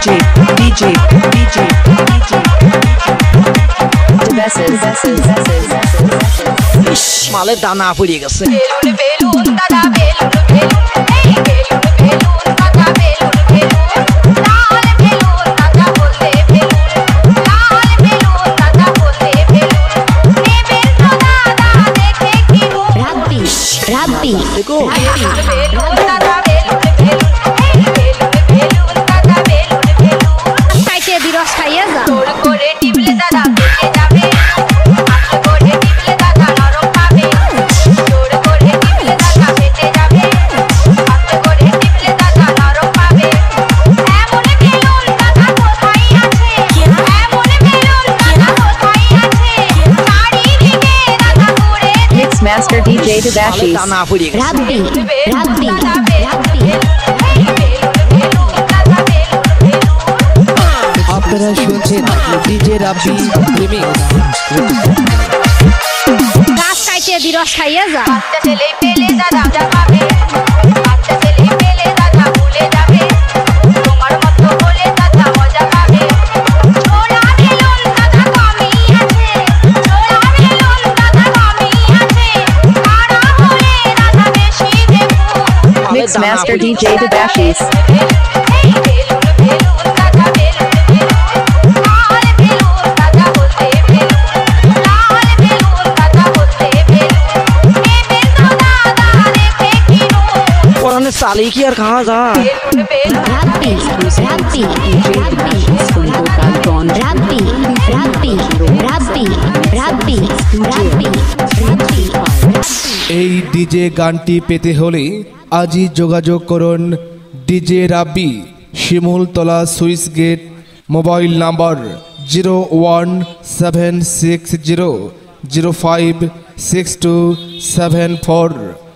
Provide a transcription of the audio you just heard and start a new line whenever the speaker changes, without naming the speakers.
মালের দানা পড়ে গেছে দেখো
Master DJ Dabashis. Rabbi.
আপনারা শুনছেন ডিজে রাব্বি রিমিক্স
গাছ কাইতে দিরস খাইয়া যা
বাচ্চা ছেলে পেলে দাদা যাবে বাচ্চা ছেলে পেলে দাদা ভুলে যাবে তোমার মতো বলে দাদা মজা পাবে ছোড়া বেলুন দাদা কমি আছে ছোড়া বেলুন দাদা কমি আছে কারা হলে দাদা বেশি দেখো
Mix Master DJ Dabashis.
साली की यार कहाँ जा
এই ডিজে গানটি পেতে হলে আজই যোগাযোগ করুন DJ Rabbi Shimultala switch gate mobile number 01760056274